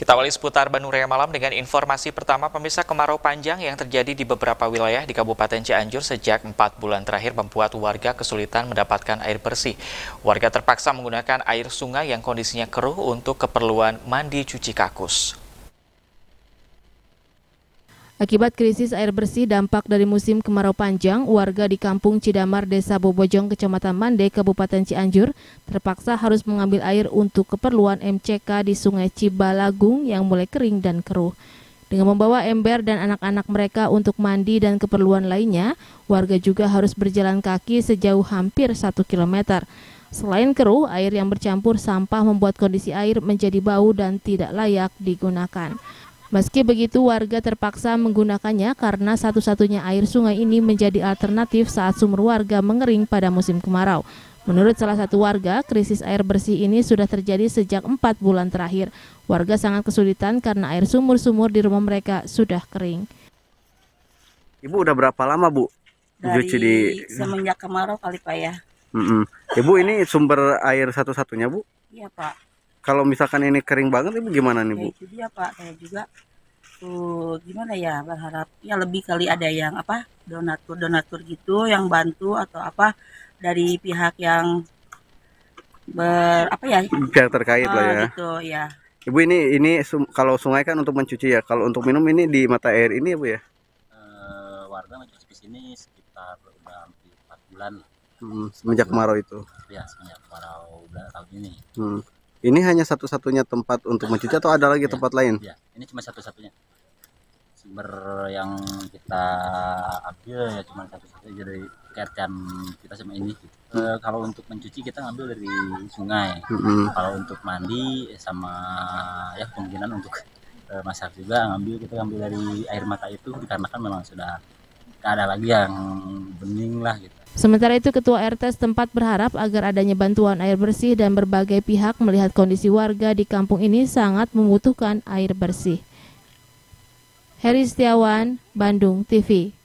Kita awali seputar Bandung Raya Malam dengan informasi pertama. Pemirsa, kemarau panjang yang terjadi di beberapa wilayah di Kabupaten Cianjur sejak 4 bulan terakhir membuat warga kesulitan mendapatkan air bersih. Warga terpaksa menggunakan air sungai yang kondisinya keruh untuk keperluan mandi cuci kakus. Akibat krisis air bersih dampak dari musim kemarau panjang, warga di Kampung Cidamar, Desa Bobojong, Kecamatan Mande, Kabupaten Cianjur, terpaksa harus mengambil air untuk keperluan MCK di Sungai Cibalagung yang mulai kering dan keruh. Dengan membawa ember dan anak-anak mereka untuk mandi dan keperluan lainnya, warga juga harus berjalan kaki sejauh hampir 1 km. Selain keruh, air yang bercampur sampah membuat kondisi air menjadi bau dan tidak layak digunakan. Meski begitu, warga terpaksa menggunakannya karena satu-satunya air sungai ini menjadi alternatif saat sumur warga mengering pada musim kemarau. Menurut salah satu warga, krisis air bersih ini sudah terjadi sejak 4 bulan terakhir. Warga sangat kesulitan karena air sumur-sumur di rumah mereka sudah kering. Ibu udah berapa lama, Bu? Dari semenjak kemarau kali, Pak, ya. Ibu, ini sumber air satu-satunya, Bu? Iya, Pak. Kalau misalkan ini kering banget, Ibu gimana nih, Bu? Ya, itu dia, Pak. Saya juga gimana ya, berharap ya lebih kali ada yang donatur gitu yang bantu atau apa dari pihak yang Pihak terkait lah ya. Gitu ya. Ibu, ini kalau sungai kan untuk mencuci ya. Kalau untuk minum ini di mata air ini ya, Bu ya? Warga mencuci ke sini sekitar udah hampir 4 bulan. Semenjak kemarau itu. Ya, semenjak kemarau bulan tahun ini. Ini hanya satu-satunya tempat untuk mencuci atau ada lagi tempat lain? Ya, ini cuma satu-satunya. Sumber yang kita ambil ya cuma satu-satunya dari kaitan kita sama ini. Kalau untuk mencuci kita ngambil dari sungai. Kalau untuk mandi sama ya kemungkinan untuk masak juga kita ngambil dari air mata itu dikarenakan memang sudah tidak ada lagi yang bening lah gitu. Sementara itu, Ketua RT setempat berharap agar adanya bantuan air bersih dan berbagai pihak melihat kondisi warga di kampung ini sangat membutuhkan air bersih. Heri Setiawan, Bandung TV.